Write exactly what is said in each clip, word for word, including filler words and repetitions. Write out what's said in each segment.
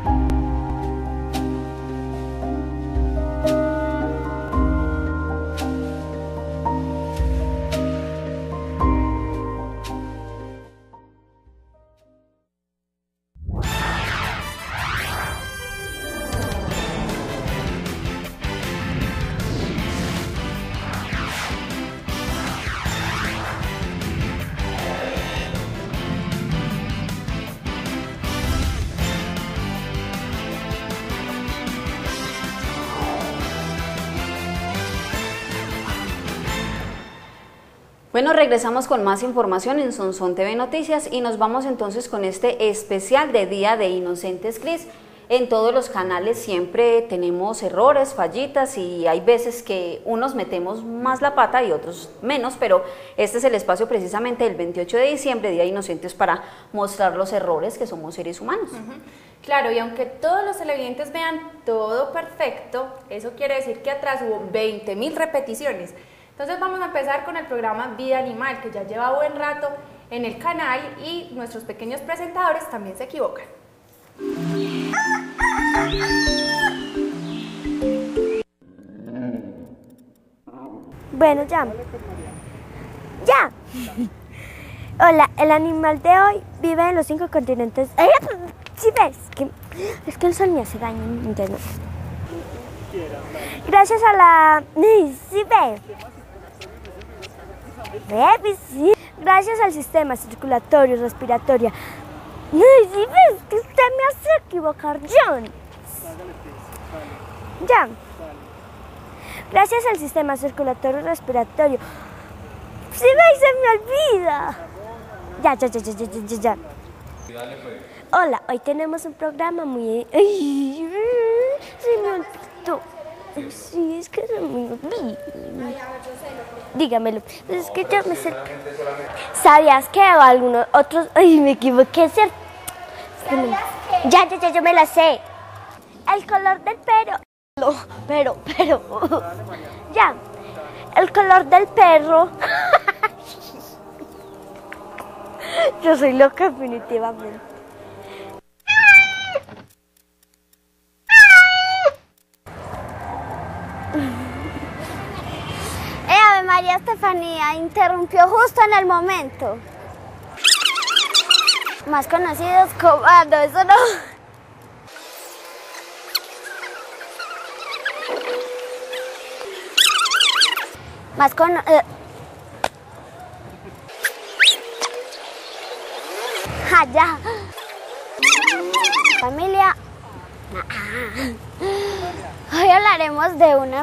Bueno, regresamos con más información en Sonsón T V Noticias y nos vamos entonces con este especial de Día de Inocentes Cris. En todos los canales siempre tenemos errores, fallitas y hay veces que unos metemos más la pata y otros menos, pero este es el espacio precisamente del veintiocho de diciembre, Día de Inocentes, para mostrar los errores que somos seres humanos. Uh-huh. Claro, y aunque todos los televidentes vean todo perfecto, eso quiere decir que atrás hubo veinte mil repeticiones. Entonces vamos a empezar con el programa Vida Animal, que ya lleva buen rato en el canal y nuestros pequeños presentadores también se equivocan. Bueno, ya. ¡Ya! Hola, el animal de hoy vive en los cinco continentes. ¿Sí ves? Que, es que el sol me hace daño, entonces no. Gracias a la... ¿Sí ves? Sí. Gracias al sistema circulatorio, respiratorio. ¿Sí ves? Que usted me hace equivocar, John. Ya. Gracias al sistema circulatorio respiratorio. Si veis, se me olvida. Ya, ya, ya, ya, ya, ya, ya. Hola, hoy tenemos un programa muy... Ay, se me olvidó. Sí, es que se me olvidó. Dígamelo. Es que yo me sé... ¿Sabías que o algunos otros... Ay, me equivoqué, ¿cierto? Ya, ya, ya, yo me la sé. El color del perro... No, pero, pero... Ya. El color del perro... Yo soy loca definitivamente. Eh, Ave María Estefanía interrumpió justo en el momento. Más conocidos como... Ah, no, eso no. Más con... Eh. Ja, ya. Familia. Hoy hablaremos de una...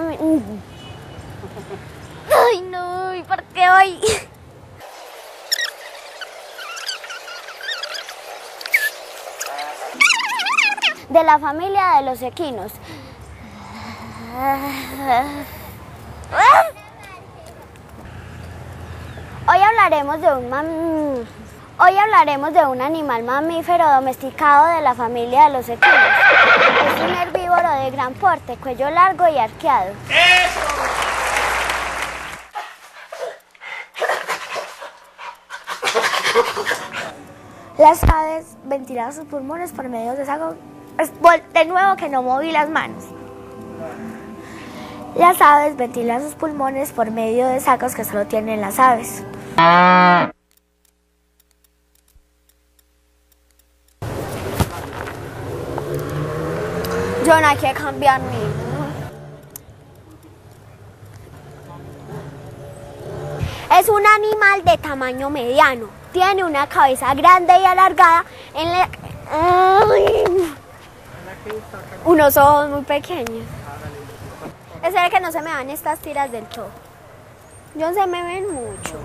Ay, no, ¿y por qué hoy? De la familia de los equinos. Hoy hablaremos de un mam... Hoy hablaremos de un animal mamífero domesticado de la familia de los equinos. Es un herbívoro de gran porte, cuello largo y arqueado. Las aves ventilan sus pulmones por medio de sacos. De nuevo que no moví las manos. Las aves ventilan sus pulmones por medio de sacos que solo tienen las aves. Yo no hay que cambiar mi... Es un animal de tamaño mediano. Tiene una cabeza grande y alargada en la... Unos ojos muy pequeños. Es de que no se me van estas tiras del todo. Yo se me ven mucho.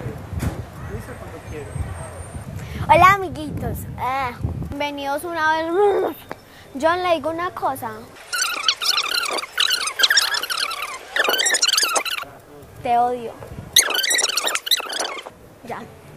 Hola, amiguitos. Ah, bienvenidos una vez. John, le digo una cosa. Te odio. Ya.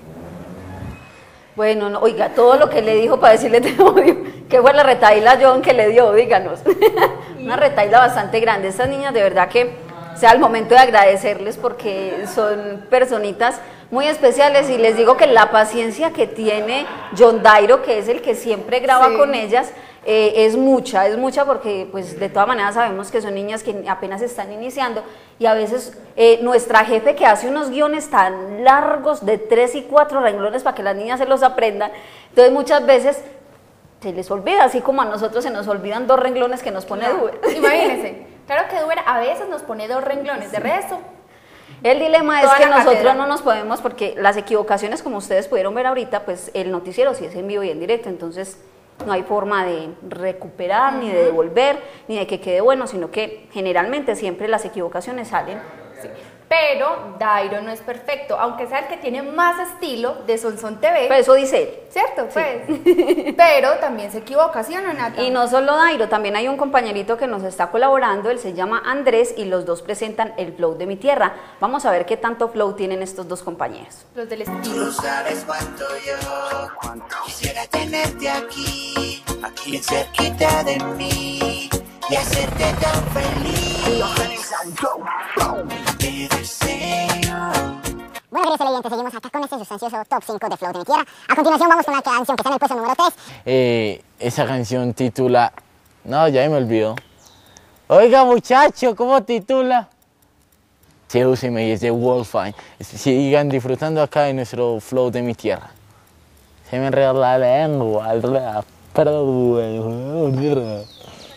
Bueno, no, oiga, todo lo que le dijo para decirle te odio. ¿Qué fue la retaíla, John, que le dio? Díganos. Una retaíla bastante grande. Estas niñas, de verdad que sea el momento de agradecerles porque son personitas muy especiales y les digo que la paciencia que tiene John Dairo, que es el que siempre graba sí. con ellas, eh, es mucha, es mucha porque pues de todas maneras sabemos que son niñas que apenas están iniciando y a veces eh, nuestra jefe que hace unos guiones tan largos de tres y cuatro renglones para que las niñas se los aprendan, entonces muchas veces se les olvida, así como a nosotros se nos olvidan dos renglones que nos pone Duber. Imagínense, claro que Duber a veces nos pone dos renglones, de resto. El dilema es Toda que la nosotros cátedra. no nos podemos, porque las equivocaciones, como ustedes pudieron ver ahorita, pues el noticiero sí es en vivo y en directo, entonces no hay forma de recuperar, ni de devolver, ni de que quede bueno, sino que generalmente siempre las equivocaciones salen. Sí. Pero Dairo no es perfecto, aunque sea el que tiene más estilo de Sonsón T V. Pues eso dice él. ¿Cierto? Pues. Pero también se equivoca, ¿sí o no, Nata? Y no solo Dairo, también hay un compañerito que nos está colaborando, él se llama Andrés y los dos presentan el flow de mi tierra. Vamos a ver qué tanto flow tienen estos dos compañeros. Los del Tú estilo. no sabes cuánto yo quisiera tenerte aquí, aquí bien cerquita de mí y hacerte tan feliz. Te deseo. Bueno, queridos televidentes, seguimos acá con este sustancioso top cinco de Flow de mi tierra. A continuación vamos con la canción que está en el puesto número tres. Eh, esa canción titula... No, ya me olvidó. Oiga, muchacho, ¿cómo titula? Sedúceme y es de Wolfine. Sigan disfrutando acá de nuestro Flow de mi tierra. Se me enreda la lengua, perdón.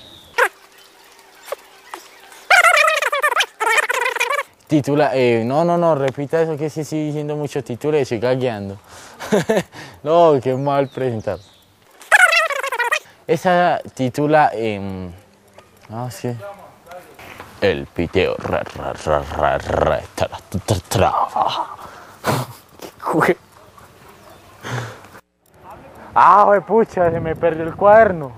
Titula, eh, no, no, no, repita eso que sí estoy diciendo mucho, titula y estoy gagueando. No, qué mal presentar. Esa titula, eh, ah, sí. El piteo, ra, ra, ra, ra, ra, tra, tra, tra. Ah, güey, pucha, se me perdió el cuaderno.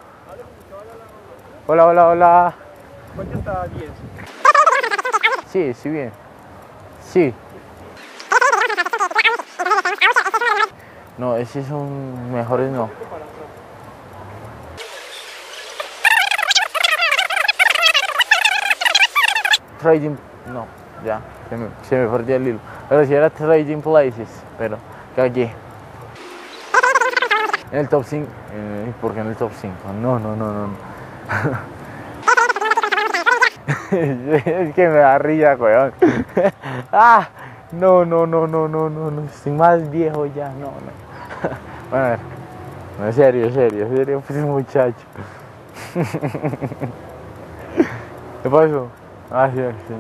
Hola, hola, hola. ¿Cuánto está diez? Sí, sí, bien. Sí. No, esos son mejores, no. Trading, no, ya, se me, se me perdió el hilo. Pero si era Trading Places, pero cagué. En el top cinco, eh, ¿por qué en el top cinco? No, no, no, no. Es que me da risa, weón. Ah, no, no, no, no, no, no, no, estoy más viejo ya, no, no. Bueno, a ver, no, en serio, en serio, en serio, pues muchacho. ¿Qué pasó? Ah, sí, sí.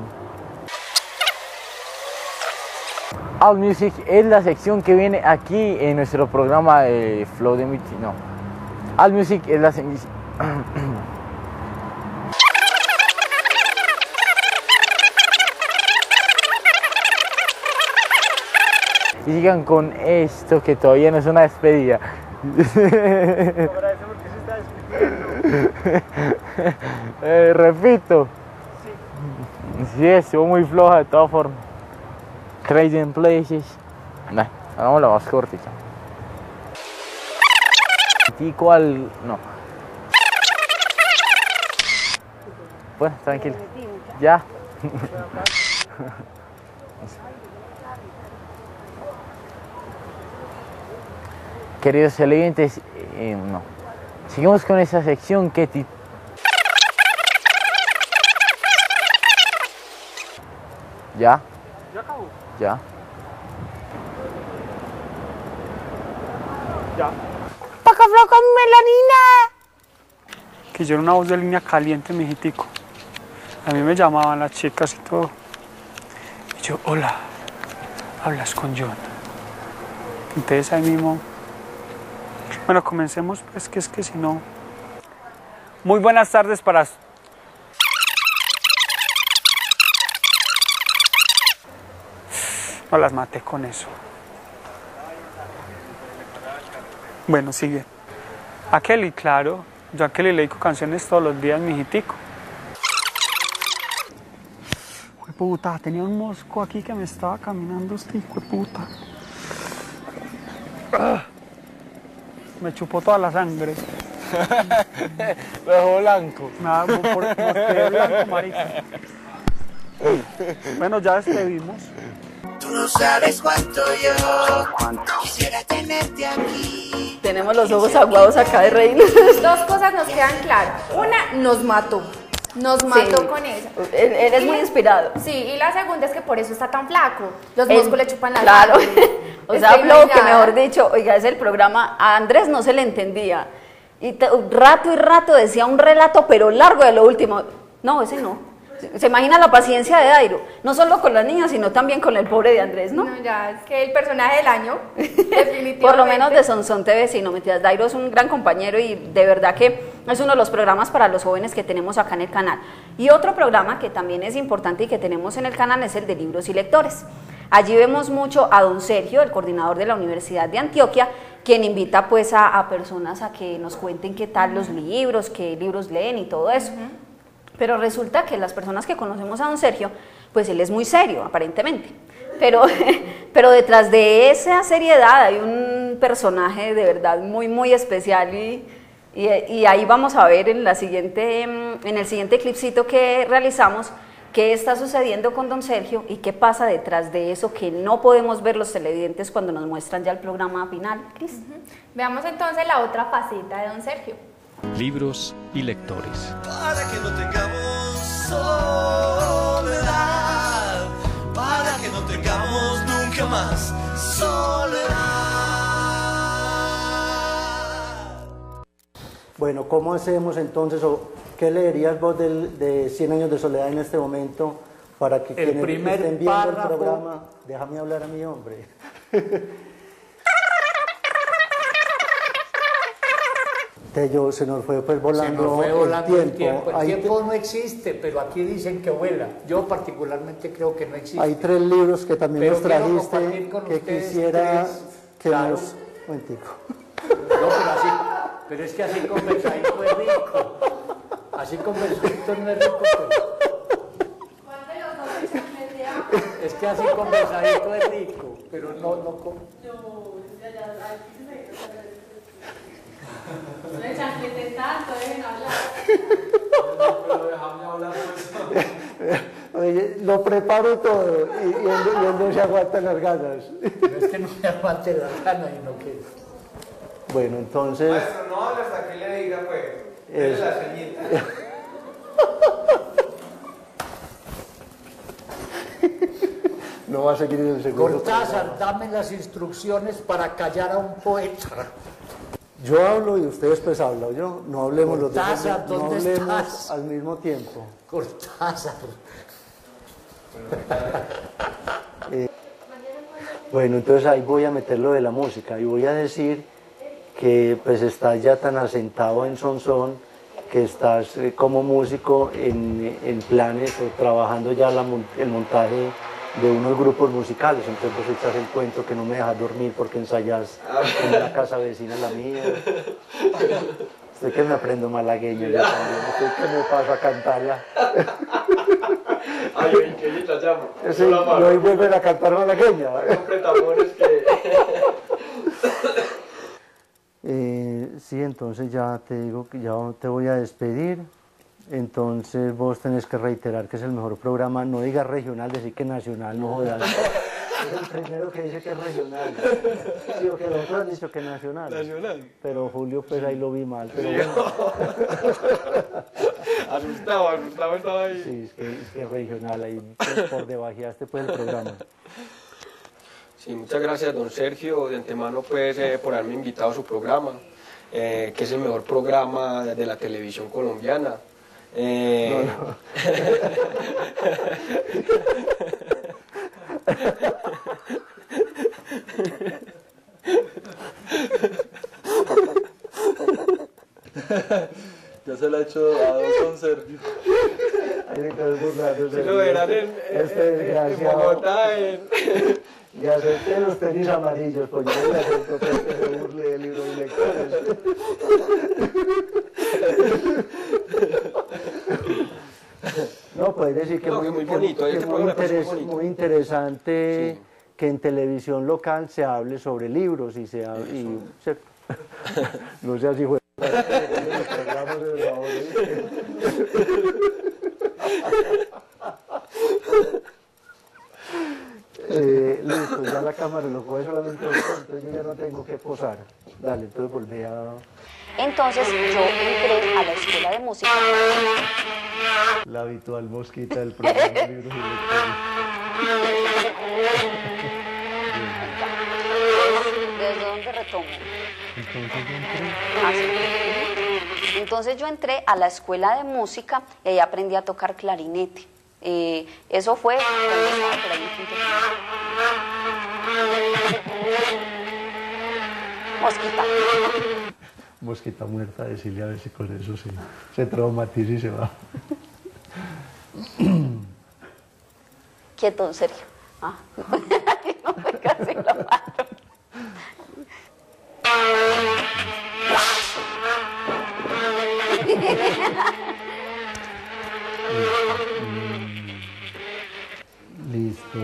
All Music es la sección que viene aquí en nuestro programa de Flow de Michi, no. All Music es la sección... Y sigan con esto que todavía no es una despedida. eh, repito. Sí, estuvo muy floja de todas formas. Trading Places. Nah, hagámosla más cortita. ¿Y cuál? No. Bueno, tranquilo. Ya. Queridos televidentes, eh, no. Seguimos con esa sección que ti... ¿Ya? ¿Ya acabó? ¿Ya? Ya. ¡Paca floca melanina! Que yo era una voz de línea caliente, mijitico. A mí me llamaban las chicas y todo. Y yo, hola, hablas con John. Entonces ahí mismo... Bueno, comencemos, pues, que es que si no... Muy buenas tardes para... No las maté con eso. Bueno, sigue. A Kelly, claro. Yo a Kelly le dedico canciones todos los días, mijitico. Hijo de puta, tenía un mosco aquí que me estaba caminando este hijo de puta. Ah. Me chupó toda la sangre. Lo dejó blanco. Me hago por me quedé blanco, marica. Bueno, ya despedimos. Tú no sabes cuánto yo quisiera tenerte aquí, Tenemos los ojos aguados acá de reír. Dos cosas nos quedan claras. Una, nos mató. Nos mató Sí. con eso. Él, él es Y- muy inspirado. Sí, y la segunda es que por eso está tan flaco. Los Él- músculos le chupan la Claro. sangre. O Es sea, que habló que imagínate. mejor dicho, oiga, es el programa, a Andrés no se le entendía. Y te- rato y rato decía un relato, pero largo de lo último. No, ese no. Se- Se imagina la paciencia de Dairo, no solo con las niñas, sino también con el pobre de Andrés, ¿no? No, ya, es que el personaje del año, definitivamente. Por lo menos de Sonsón T V, sí, no mentiras. Dairo es un gran compañero y de verdad que es uno de los programas para los jóvenes que tenemos acá en el canal. Y otro programa que también es importante y que tenemos en el canal es el de libros y lectores. Allí vemos mucho a don Sergio, el coordinador de la Universidad de Antioquia, quien invita pues a, a personas a que nos cuenten qué tal los libros, qué libros leen y todo eso. Pero resulta que las personas que conocemos a don Sergio, pues él es muy serio, aparentemente. Pero, pero detrás de esa seriedad hay un personaje de verdad muy, muy especial y, y, y ahí vamos a ver en, la siguiente, en el siguiente clipcito que realizamos qué está sucediendo con don Sergio y qué pasa detrás de eso que no podemos ver los televidentes cuando nos muestran ya el programa final, Cris. Veamos entonces la otra faceta de don Sergio. Libros y lectores. Para que no tengamos soledad, para que no tengamos nunca más soledad. Bueno, ¿cómo hacemos entonces, o qué leerías vos del, de cien años de soledad en este momento para que El quienes primer estén viendo párrafo. el programa, déjame hablar a mi hombre. Tello, se nos fue pues volando, Se nos fue volando el el tiempo. tiempo. El Hay, tiempo no existe, pero aquí dicen que vuela. Yo particularmente creo que no existe. hay tres libros que también Pero nos quiero trajiste compartir con que ustedes quisiera tres, que claro. nos... Un momentico. No, pero, así, pero es que así conversadito es rico. Así conversadito no es rico. Pero... Es que así conversadito es rico, pero no... no com- Oye, lo preparo todo y, y él, y él no se aguanta las ganas. No es que no me aguante la gana, sino que... Bueno, entonces... Maestro, no hable hasta que le diga, pues. Es- Es la ceñita. No va a seguir en el segundo. Cortázar, dame las instrucciones para callar a un poeta. Yo hablo y ustedes pues hablan, yo no hablemos los dos, Cortázar, no ¿dónde hablemos estás? al mismo tiempo. Cortázar. Eh, bueno, entonces ahí voy a meter lo de la música y voy a decir que pues estás ya tan asentado en Sonsón, que estás eh, como músico en, en planes o trabajando ya la mon- el montaje de unos grupos musicales, entonces vos echas el cuento que no me dejas dormir porque ensayas en la casa vecina la mía. Estoy que me aprendo malagueño yo también, estoy que me paso a cantarla. Ay, que yo la llamo. Sí, y hoy vuelven a cantar malagueña. que... Eh, sí, entonces ya te digo que ya te voy a despedir. Entonces vos tenés que reiterar que es el mejor programa. No digas regional, decir que nacional, no jodas. Es el primero que dice que es regional. Sí, o que los otros han dicho que nacional. Nacional. Pero Julio, pues ahí lo vi mal. Pero bueno. Asustado, asustado estaba ahí. Sí, es que es que es regional, ahí pues, por debajeaste pues el programa. Sí, muchas gracias, don Sergio, de antemano, pues, eh, por haberme invitado a su programa, eh, que es el mejor programa de la televisión colombiana. Eh, No, no. Ya se la ha hecho a don Sergio. Si lo verán en, Este en, en desgraciado. Bogotá, en... Y acepté los tenis amarillos, pues yo le acepto que se burle del libro de lectores. No, puedes decir que, No, muy, que muy que- bonito, que este muy, programa me parece interes- muy bonito. muy interesante que en televisión local se hable sobre libros y se hable, y, se- no sé si fue. Eh, listo, ya la cámara lo coge solamente, entonces yo ya no tengo que posar. Dale, entonces por entonces yo entré a la escuela de música. La habitual mosquita del programa Libros y Lectores. ¿Desde dónde retomo? Entonces yo entré. Ah, sí. Entonces yo entré a la escuela de música y ahí aprendí a tocar clarinete. Eh, eso fue cuando estaba por ahí en quinto grado. Mosquita. Mosquita muerta, decirle a ver si con eso se, se traumatiza y se va. Quieto, en serio. Ah. No fue casi la mano. Listo.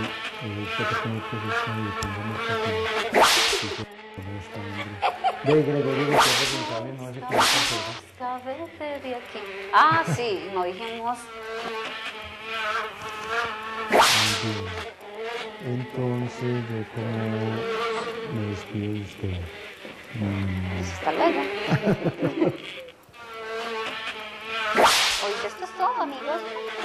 Ve, Gregorio, que es responsable, no hace como Sabete de aquí. Ah, sí, no dijimos. Entonces, yo como me despido de usted. Mm. Hasta luego. Oye, esto es todo, amigos.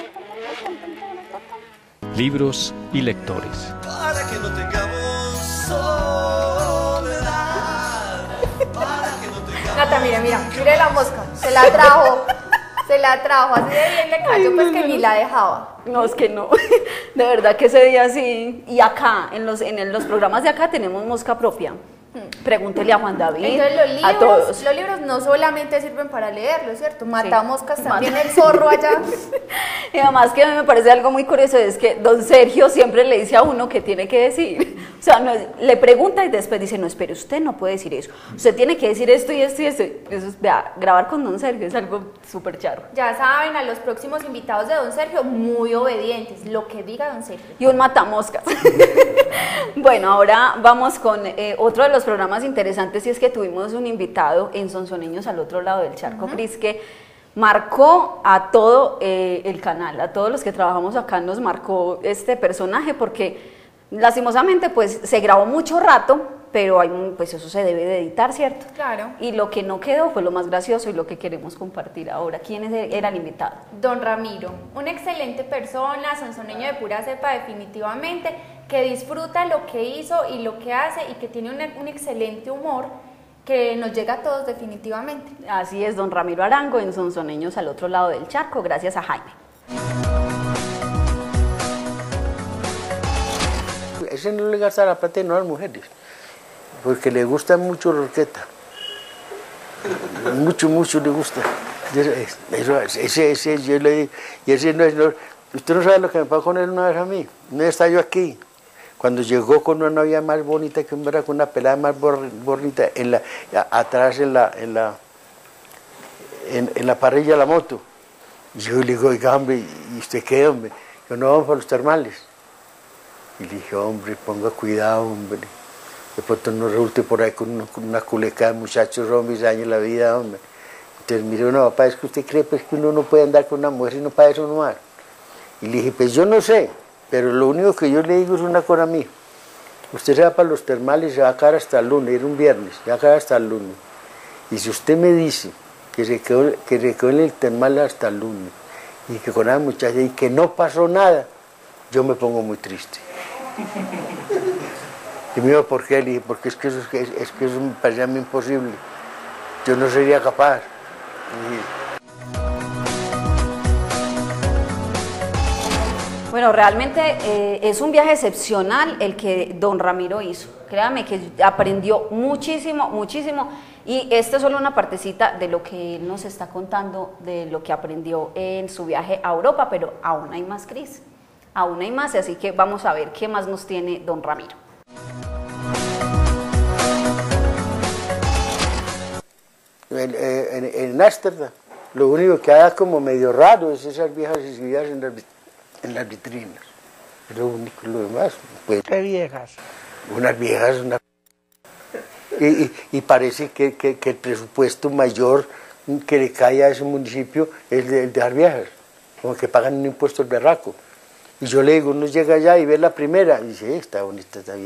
Libros y lectores. Para que no tengamos soledad. Para que no tengamos... Nata, mira, mira, mire la mosca. Se la trajo. Se la trajo. Así de bien le cayó, Ay, pues no, que no, ni no. la dejaba. No, es que no. De verdad que ese día sí. Y acá, en los, en el- los programas de acá tenemos mosca propia. Pregúntele a Juan David, Entonces los libros, a todos. los libros no solamente sirven para leerlo, ¿cierto? Mata Sí. moscas también Mata- el zorro allá. Y además que a mí me parece algo muy curioso es que don Sergio siempre le dice a uno qué tiene que decir. O sea, no es- le pregunta y después dice, no, espere, usted no puede decir eso. Usted tiene que decir esto y esto y esto. Eso es, vea, grabar con don Sergio es algo súper charro. Ya saben, a los próximos invitados de don Sergio, muy obedientes, lo que diga don Sergio. Y un matamoscas. Bueno, ahora vamos con eh, otro de los programas interesantes y es que tuvimos un invitado en Sonsoneños al otro lado del charco, Cris, que marcó a todo eh, el canal, a todos los que trabajamos acá nos marcó este personaje porque lastimosamente pues se grabó mucho rato, pero hay, un- pues eso se debe de editar, ¿cierto? Claro. Y lo que no quedó fue lo más gracioso y lo que queremos compartir ahora. ¿Quién es- era el invitado? Don Ramiro, una excelente persona, sonsoneño de pura cepa definitivamente, que disfruta lo que hizo y lo que hace y que tiene un, un excelente humor que nos llega a todos definitivamente. Así es, don Ramiro Arango en Sonsoneños al otro lado del charco, gracias a Jaime. Ese no le gasta la plata no a las mujeres, porque le gusta mucho la orquesta. Mucho, mucho le gusta. Eso, ese, ese, yo le digo, y ese no es, no, usted no sabe lo que me pasó con él una vez a mí. Una vez estaba yo aquí, cuando llegó con una novia más bonita que un con una pelada más bor- bonita, en la, a- atrás en la, en la, en, en la parrilla de la moto. Y yo le digo, oiga, hombre, ¿y usted qué, hombre? Yo no, vamos para los termales. Y le dije, hombre, ponga cuidado, hombre. De pronto no resulte por ahí con una, con una culeca de muchachos, hombre, y se dañe la vida, hombre. Entonces, mire, no, papá, es que usted cree pues, que uno no puede andar con una mujer sino para eso nomás. Y le dije, pues yo no sé, pero lo único que yo le digo es una cosa a mí. Usted se va para los termales y se va a quedar hasta el lunes, era un viernes, se va a quedar hasta el lunes. Y si usted me dice que se quedó, que se quedó en el termal hasta el lunes, y que con la muchacha y que no pasó nada, yo me pongo muy triste. Y me dijo, ¿por qué? Le dije, porque es que eso, es, es que eso me parecía a mí imposible. Yo no sería capaz. Y, Bueno, realmente eh, es un viaje excepcional el que don Ramiro hizo. Créame que aprendió muchísimo, muchísimo. Y esta es solo una partecita de lo que él nos está contando, de lo que aprendió en su viaje a Europa, pero aún hay más, Cris. Aún hay más, así que vamos a ver qué más nos tiene don Ramiro. En, en, en Ámsterdam, lo único que hay como medio raro es esas viejas exhibidas en las, en las vitrinas. Es lo único, lo demás. Pues, ¿Qué viejas? Unas viejas, una... Y, y, y parece que, que, que el presupuesto mayor que le cae a ese municipio es el de las viejas, como que pagan un impuesto al berraco. Y yo le digo, uno llega allá y ve la primera, y dice, eh, está bonita esta vieja.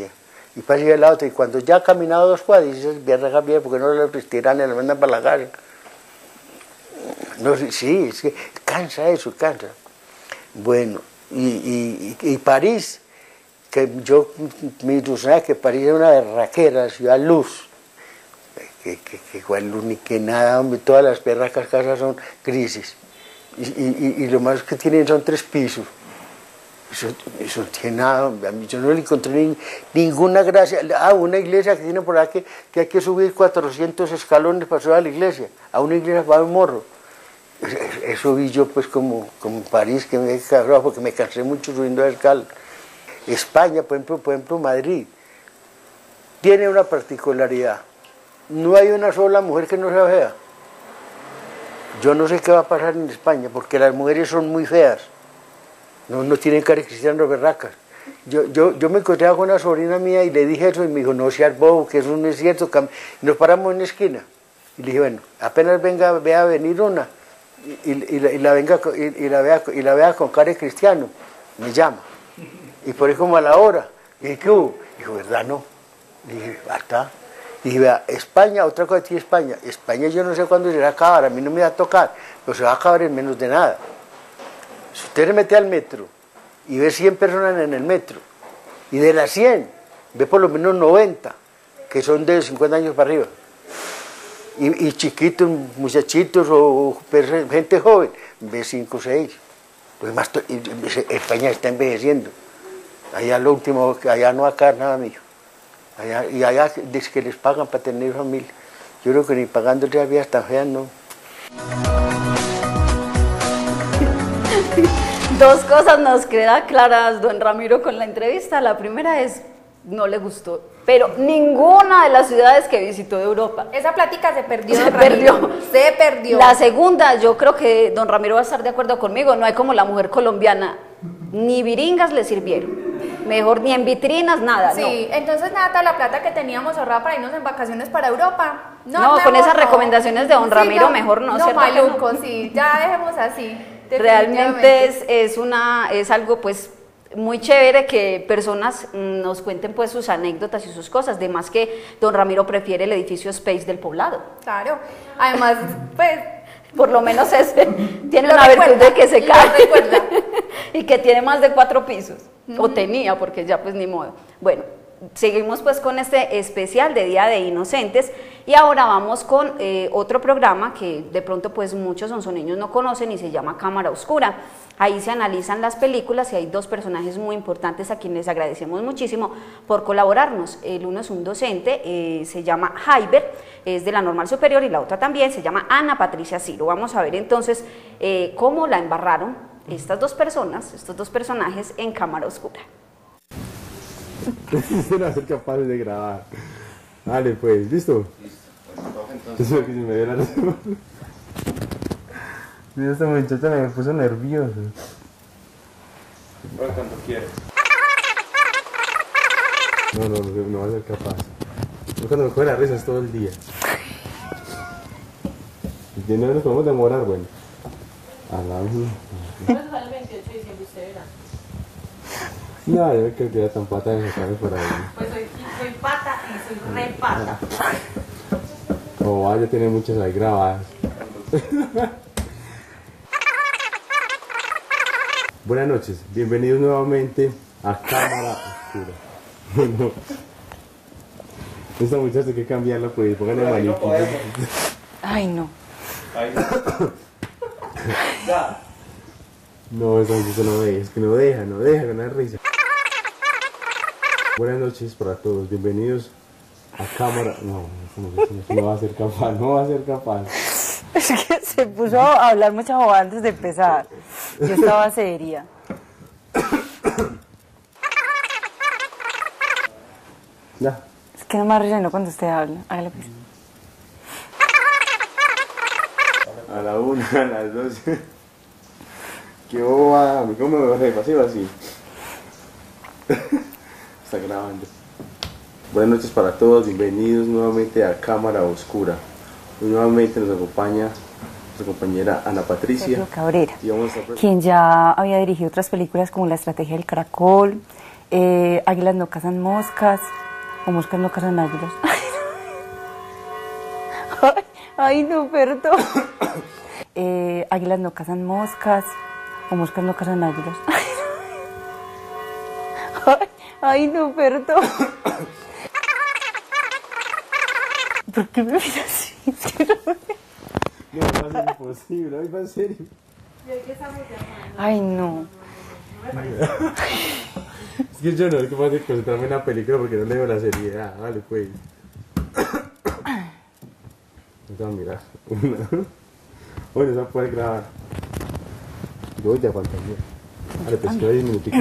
y para allá la otra, y cuando ya ha caminado dos cuadras, dices, vieja bien, porque no le tiran y le mandan para la casa. No, sí, es que cansa eso, cansa. Bueno, y, y, y París, que yo, mi ilusión que París es una berraquera, ciudad luz, que, que, que igual luz ni que nada, hombre, todas las berracas casas son grises, y, y, y lo más que tienen son tres pisos. Eso, eso no tiene nada, a mí yo no le encontré ni, ninguna gracia. Ah, una iglesia que tiene por ahí que, que hay que subir cuatrocientos escalones para subir a la iglesia, a una iglesia para un morro. Eso, eso vi yo pues como, como en París, que me cabrón, porque me cansé mucho subiendo a escala. España, por ejemplo, por ejemplo, Madrid, tiene una particularidad. No hay una sola mujer que no sea fea. Yo no sé qué va a pasar en España, porque las mujeres son muy feas. No, no tienen cara de cristianos berracas. Yo, yo, yo me encontré con una sobrina mía y le dije eso y me dijo, no seas bobo, que eso no es cierto. Y nos paramos en la esquina. Y le dije, bueno, apenas venga, vea a venir una y, y, y, la, y, la, venga, y, y, la vea, y la vea con cara de cristiano, me llama. Y por ahí como a la hora, y dije, ¿qué hubo? Dijo, ¿verdad no? Le dije, basta. Y dije, vea, España, otra cosa tiene España. España yo no sé cuándo se va a acabar, a mí no me va a tocar, pero se va a acabar en menos de nada. Si usted se mete al metro y ve cien personas en el metro, y de las cien, ve por lo menos noventa, que son de cincuenta años para arriba. Y, y chiquitos, muchachitos o, o gente joven, ve cinco o seis. Pues más, España está envejeciendo. Allá lo último, allá no va a caer nada mío. Allá, y allá es que les pagan para tener familia. Yo creo que ni pagando ya vías tan feas, no. Dos cosas nos quedan claras, don Ramiro, con la entrevista. La primera es, no le gustó, pero ninguna de las ciudades que visitó de Europa. Esa plática se perdió. Se perdió. Se perdió. La segunda, yo creo que don Ramiro va a estar de acuerdo conmigo, no hay como la mujer colombiana, ni viringas le sirvieron. Mejor ni en vitrinas, nada. Sí, no. Entonces nada, toda la plata que teníamos ahorrada para irnos en vacaciones para Europa. No, no con esas no. recomendaciones de don Ramiro, sí, no, mejor no. No, maluco, no? Sí, ya dejemos así. Realmente es, es, una, es algo pues muy chévere que personas nos cuenten pues sus anécdotas y sus cosas, de más que don Ramiro prefiere el edificio Space del Poblado. Claro, además pues... Por lo menos ese tiene una virtud de que se cae y que tiene más de cuatro pisos, uh-huh. o tenía, porque ya pues ni modo. Bueno, seguimos pues con este especial de Día de Inocentes y ahora vamos con eh, otro programa que de pronto pues muchos sonsoneños no conocen y se llama Cámara Oscura. Ahí se analizan las películas y hay dos personajes muy importantes a quienes agradecemos muchísimo por colaborarnos. El uno es un docente, eh, se llama Jaiber, es de la Normal Superior, y la otra también se llama Ana Patricia Ciro. Vamos a ver entonces eh, cómo la embarraron estas dos personas, estos dos personajes en Cámara Oscura. No van a ser capaces de grabar. Vale, pues, ¿listo? Listo. Que se me la... Esta muchacha me puso nervioso. Bueno, cuando quieras. No, no, no, no va a ser capaz. Yo cuando me coge la risa es todo el día. Y no nos podemos demorar, bueno. A la misma. ¿Cuándo sale el veintiocho de diciembre? Usted verá. No, yo creo que era tan pata de sacarme por ahí. Pues soy, soy pata y soy re pata. Como va, ya tiene muchas ahí grabadas. Buenas noches, bienvenidos nuevamente a Cámara Oscura. No. Esta muchacha hay que cambiarla, pues, pónganle maniquí. Ay, no. Ay, no. Ya. No, esa muchacha no deja, es que no deja, no deja ganar risa. Buenas noches para todos, bienvenidos a Cámara... No, esta muchacha no va a ser capaz, no va a ser capaz. Es que se puso a hablar mucha bobada antes de empezar. Yo estaba seria. Ya. Es que no me relleno cuando usted habla. Hágale pues. A la una, a las dos. Qué boba, ¿cómo me bajé? Pasivo así. Está grabando. Buenas noches para todos, bienvenidos nuevamente a Cámara Oscura. Hoy nuevamente nos acompaña nuestra compañera Ana Patricia Sergio Cabrera, y vamos a... quien ya había dirigido otras películas como La Estrategia del Caracol, eh, Águilas no cazan moscas, O moscas no cazan águilas. Ay, ay, no, perdón. eh, águilas no cazan moscas. O moscas no cazan águilas. Ay, ay, no, perdón. ¿Por qué me miras así? Es que no me... No, va a ser imposible, hoy va en serio. Ay, no. Es que yo no es capaz de concentrarme en la película porque no le veo la seriedad. Vale, pues. Vamos a mirar. Una. Bueno, eso puede grabar. Yo ya faltaría. Vale, pues que diez minutitos.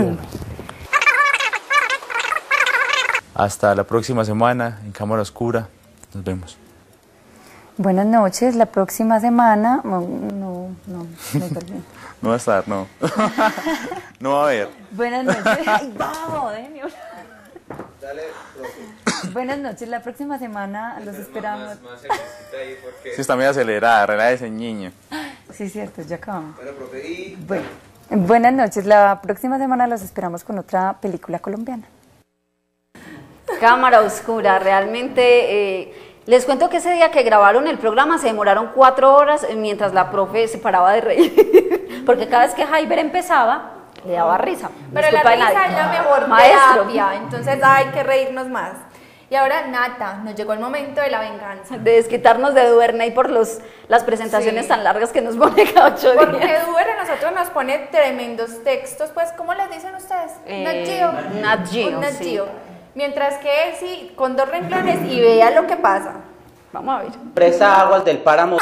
Hasta la próxima semana en Cámara Oscura. Nos vemos. Buenas noches, la próxima semana... No, no, no, me perdí. No va a estar, no. No va a haber. Buenas noches. Ay, vamos, déjeme una. Dale, profe. Buenas noches, la próxima semana los esperamos. Más, más cervecita ahí porque... Sí, está muy acelerada, relájese, niño. Sí, cierto, ya acabamos. Bueno, profe, y... Bueno, buenas noches, la próxima semana los esperamos con otra película colombiana. Cámara Oscura, realmente... Eh, les cuento que ese día que grabaron el programa se demoraron cuatro horas mientras la profe se paraba de reír, porque cada vez que Jaiber empezaba, le daba risa. Pero la risa es la mejor terapia, entonces hay que reírnos más. Y ahora, Nata, nos llegó el momento de la venganza. De desquitarnos de Duernay por los, las presentaciones sí. tan largas que nos pone cada ocho días. Porque Duerne a nosotros nos pone tremendos textos, pues, ¿cómo les dicen ustedes? Eh, Nat Geo. Nat Geo, Nat sí. Geo. Mientras que él sí, con dos renglones y vea lo que pasa. Vamos a ver. Empresa Aguas del Páramo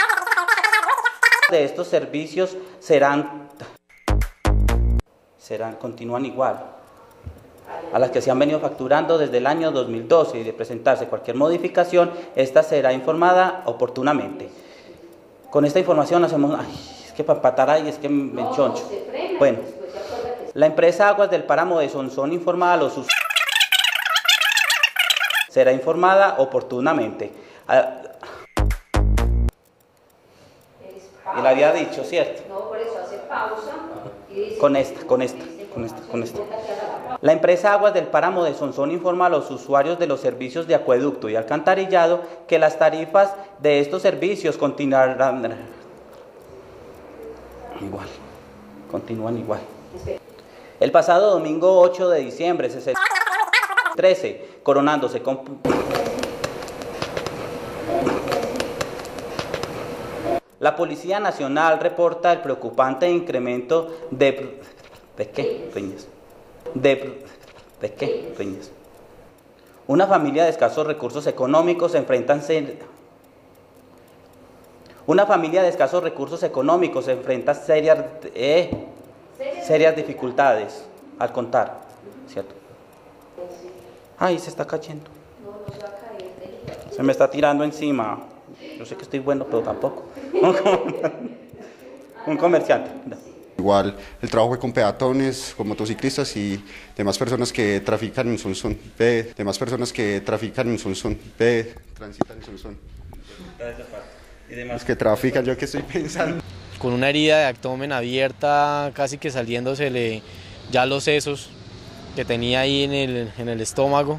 de estos servicios serán, serán, continúan igual a las que se han venido facturando desde el año dos mil doce y de presentarse cualquier modificación, esta será informada oportunamente. Con esta información hacemos, ay, es que para empatar ahí es que me enchoncho. Bueno, la empresa Aguas del Páramo de Sonsón informa a los usuarios. Será informada oportunamente. Y le había dicho, ¿cierto? No, por eso hace pausa y dice... Con esta, con esta, con esta, con esta. La empresa Aguas del Páramo de Sonsón informa a los usuarios de los servicios de acueducto y alcantarillado que las tarifas de estos servicios continuarán igual, continúan igual. El pasado domingo ocho de diciembre se celebró trece, coronándose con... La Policía Nacional reporta el preocupante incremento de... ¿De qué, Riñas? De... ¿De qué, Riñas? Una familia de escasos recursos económicos se enfrenta... Una familia de escasos recursos económicos se enfrenta a serias, eh, serias dificultades al contar, ¿cierto? Ay, se está cayendo. Se me está tirando encima. Yo sé que estoy bueno, pero tampoco. Un comerciante. Igual el trabajo con peatones, con motociclistas y demás personas que trafican en Sonsón. Ve, demás personas que trafican en Sonsón. Ve, transitan en Sonsón. Y demás. Los que trafican, yo que estoy pensando. Con una herida de abdomen abierta, casi que saliéndosele ya los sesos que tenía ahí en el, en el estómago.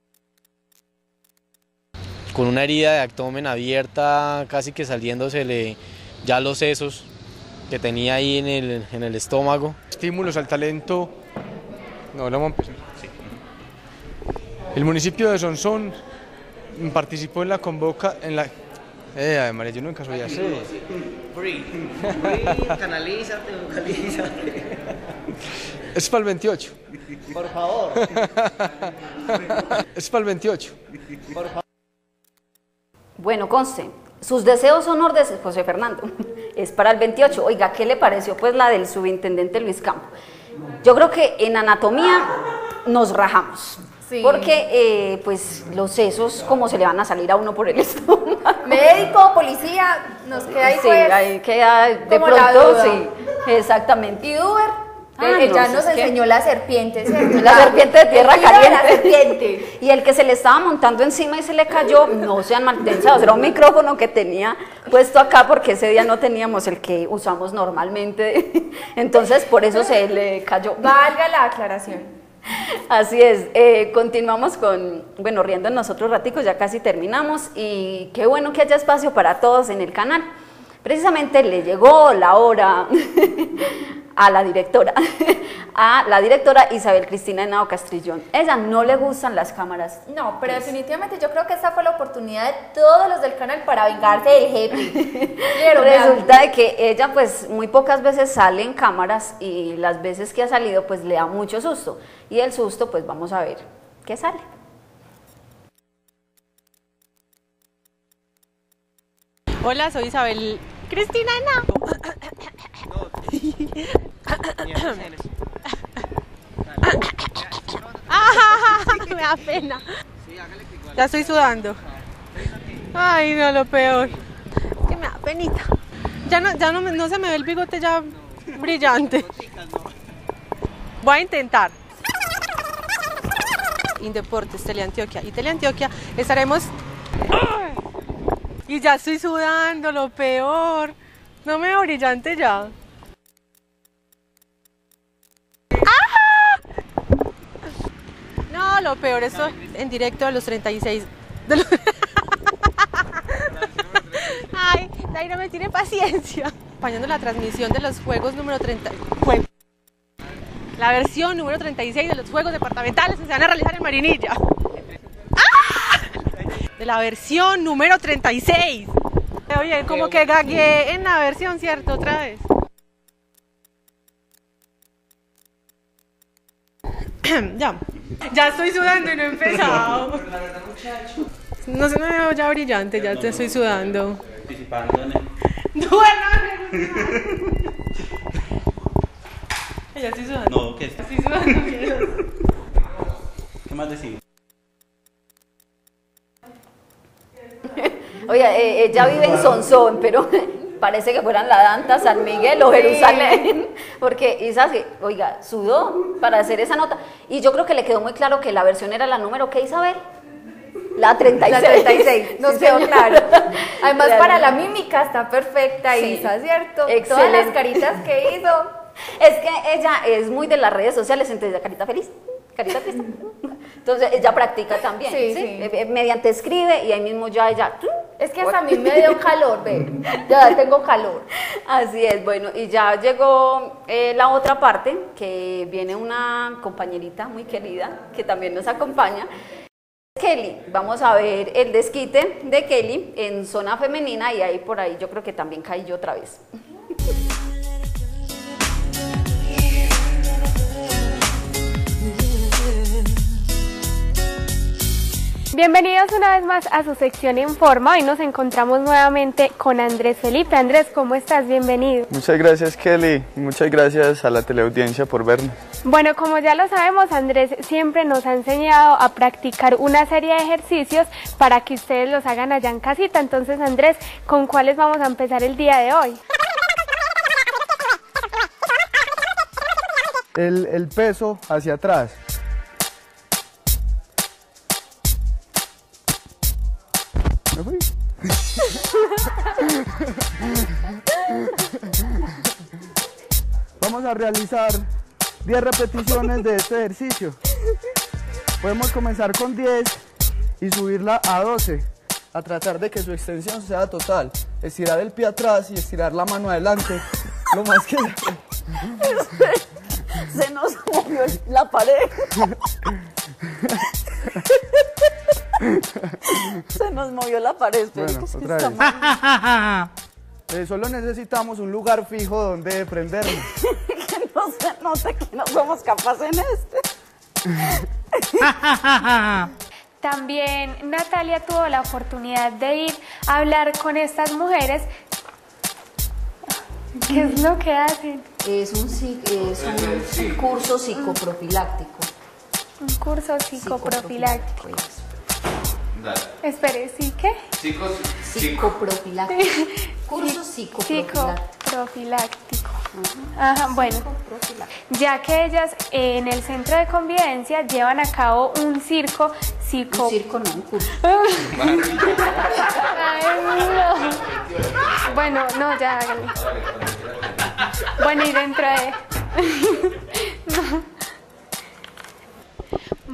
Con una herida de abdomen abierta, casi que saliéndosele ya los sesos que tenía ahí en el, en el estómago. Estímulos al talento. No, vamos a empezar. Sí. El municipio de Sonsón participó en la convoca... En la... Eh, María, yo nunca soy así. Breathe, breathe, canalízate, vocalízate. Es para el veintiocho. Por favor. Es para el veintiocho. Por favor. Bueno, conste, sus deseos son órdenes, José Fernando, es para el veintiocho. Oiga, ¿qué le pareció pues la del subintendente Luis Campo? Yo creo que en anatomía nos rajamos. Sí. Porque pues pues los sesos, ¿cómo se le van a salir a uno por el estómago? Médico, policía, nos queda ahí, sí, pues, ahí queda de pronto, sí, exactamente. ¿Y Duber? Ah, Él no, ya si nos es que... enseñó la serpiente, ¿cierto? La serpiente de tierra el caliente. La serpiente. Y el que se le estaba montando encima y se le cayó, no sean malpensados, era un micrófono que tenía puesto acá porque ese día no teníamos el que usamos normalmente. Entonces por eso se le cayó. Valga la aclaración. Así es, eh, continuamos con, bueno, riendo en nosotros raticos, ya casi terminamos y qué bueno que haya espacio para todos en el canal. Precisamente le llegó la hora a la directora, a la directora Isabel Cristina Henao Castrillón. Ella no le gustan las cámaras. No, pero definitivamente yo creo que esta fue la oportunidad de todos los del canal para vengarse del jefe. Pero resulta de que ella pues muy pocas veces sale en cámaras y las veces que ha salido pues le da mucho susto. Y el susto pues vamos a ver qué sale. Hola, soy Isabel Cristina Henao. Me da pena. Ya estoy sudando. Ay, no, lo peor. Que me da penita. Ya no, ya no, no se me ve el bigote ya brillante. Voy a intentar. Indeportes, Teleantioquia. Y Teleantioquia estaremos... Y ya estoy sudando, lo peor. No me veo brillante ya. ¡Ajá! No, lo peor, eso en directo a los treinta y seis. De los... Ay, Daira me tiene paciencia. Acompañando la transmisión de los juegos número treinta. Jue... La versión número treinta y seis de los juegos departamentales que se van a realizar en Marinilla. De la versión número treinta y seis. Oye, como que gagué en la versión, ¿cierto? Otra vez. Ya. Ya estoy sudando y no he empezado. No se me veo ya brillante, ya te estoy sudando. Participando en el... Ya estoy sudando. No, ¿qué es? Estoy sudando. ¿Qué más decimos? Oye, eh, ella vive en Sonsón, pero parece que fueran la Danta, San Miguel o Jerusalén, porque Isa, oiga, sudó para hacer esa nota. Y yo creo que le quedó muy claro que la versión era la número, ¿qué, Isabel? La treinta y seis. La treinta y seis, nos Sí, quedó señora. claro. Además, Realmente. para la mímica está perfecta, Sí. Isa, ¿cierto? Excelente. Todas las caritas que hizo. Es que ella es muy de las redes sociales, entonces carita feliz, carita triste. Entonces ella practica también, Sí, ¿sí? sí. Eh, eh, mediante escribe y ahí mismo ya ella... Es que hasta a mí me dio calor, ve. Ya tengo calor. Así es, bueno, y ya llegó eh, la otra parte, que viene una compañerita muy querida, que también nos acompaña. Kelly, vamos a ver el desquite de Kelly en zona femenina y ahí por ahí yo creo que también caí yo otra vez. Bienvenidos una vez más a su sección Informa. Hoy nos encontramos nuevamente con Andrés Felipe. Andrés, ¿cómo estás? Bienvenido. Muchas gracias, Kelly, y muchas gracias a la teleaudiencia por vernos. Bueno, como ya lo sabemos, Andrés siempre nos ha enseñado a practicar una serie de ejercicios para que ustedes los hagan allá en casita. Entonces, Andrés, ¿con cuáles vamos a empezar el día de hoy? El, el peso hacia atrás. ¿Me fui? Vamos a realizar diez repeticiones de este ejercicio. Podemos comenzar con diez y subirla a doce, a tratar de que su extensión sea total. Estirar el pie atrás y estirar la mano adelante, lo más que Se nos movió la pared. Se nos movió la pared. Bueno, que es que otra está vez. mal. Eh, solo necesitamos un lugar fijo donde prendernos. Que no se note que no somos capaces en este. También Natalia tuvo la oportunidad de ir a hablar con estas mujeres. ¿Qué es lo que hacen? Es un, psi- es un, un curso psicoprofiláctico. Un curso psicoprofiláctico. Espere, ¿sí qué? Psicoprofiláctico. Curso psicoprofiláctico. Psicoprofiláctico. Ajá, bueno, ya que ellas eh, en el centro de convivencia llevan a cabo un circo psico... Un circo no, un curso. Ay, no. Bueno, no, ya hágale. Bueno, y dentro de... No.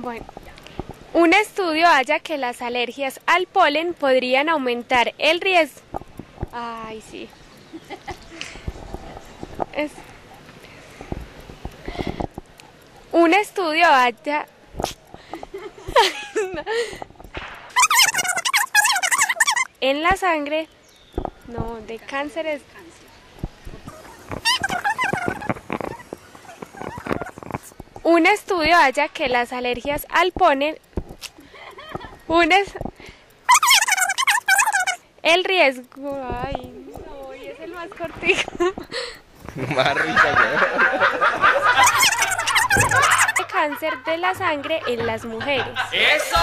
Bueno, un estudio halla que las alergias al polen podrían aumentar el riesgo. Ay, sí. Es... Un estudio halla... en la sangre, no, de cánceres. Un estudio halla que las alergias al polen, un es, el riesgo, ay, no, y es el más cortico. Más risa, De cáncer de la sangre en las mujeres. ¡Eso!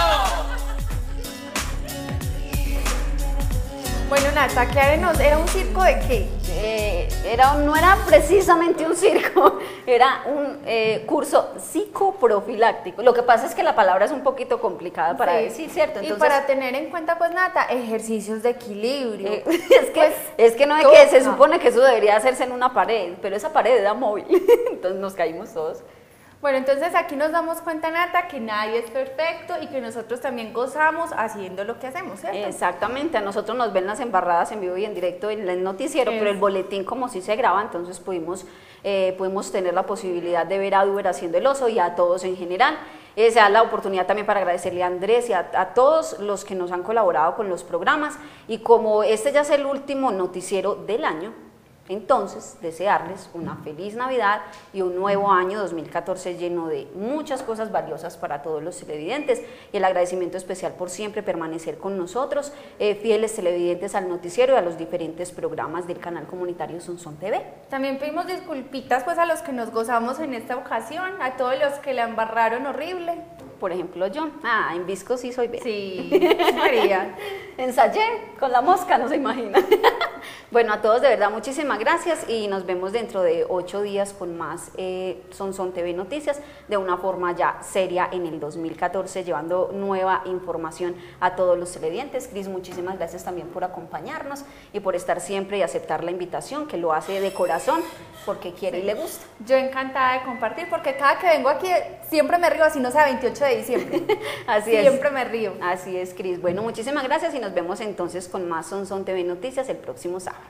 Bueno, Nata, aclárenos, ¿era un circo de qué? Eh, era, un- no era precisamente un circo, era un eh, curso psicoprofiláctico. Lo que pasa es que la palabra es un poquito complicada para Sí. decir, ¿cierto? Y para tener en cuenta, pues, Nata, ejercicios de equilibrio. Eh, es, que, es que no es que se supone que eso debería hacerse en una pared, pero esa pared era móvil, entonces nos caímos todos. Bueno, entonces aquí nos damos cuenta, Nata, que nadie es perfecto y que nosotros también gozamos haciendo lo que hacemos, ¿cierto? Exactamente, a nosotros nos ven las embarradas en vivo y en directo en el noticiero, Es. pero el boletín como sí se graba, entonces pudimos, eh, pudimos tener la posibilidad de ver a Duber haciendo el oso y a todos en general. Eh, se da la oportunidad también para agradecerle a Andrés y a, a todos los que nos han colaborado con los programas, y como este ya es el último noticiero del año, entonces desearles una feliz Navidad y un nuevo año dos mil catorce lleno de muchas cosas valiosas para todos los televidentes, y el agradecimiento especial por siempre permanecer con nosotros, eh, fieles televidentes al noticiero y a los diferentes programas del canal comunitario Sonsón T V. También pedimos disculpitas pues a los que nos gozamos en esta ocasión, a todos los que la embarraron horrible. Por ejemplo, yo, ah, en Visco sí soy bien. Sí, María. Ensayé con la mosca, no se imagina. Bueno, a todos de verdad muchísimas gracias y nos vemos dentro de ocho días con más eh, Sonsón T V Noticias, de una forma ya seria en el dos mil catorce, llevando nueva información a todos los televidentes. Cris, muchísimas gracias también por acompañarnos y por estar siempre y aceptar la invitación, que lo hace de corazón porque quiere y le gusta. Yo encantada de compartir, porque cada que vengo aquí siempre me río, así no sea veintiocho de diciembre. Así siempre es. Siempre me río. Así es, Cris. Bueno, muchísimas gracias y nos vemos entonces con más Sonsón T V Noticias el próximo sábado.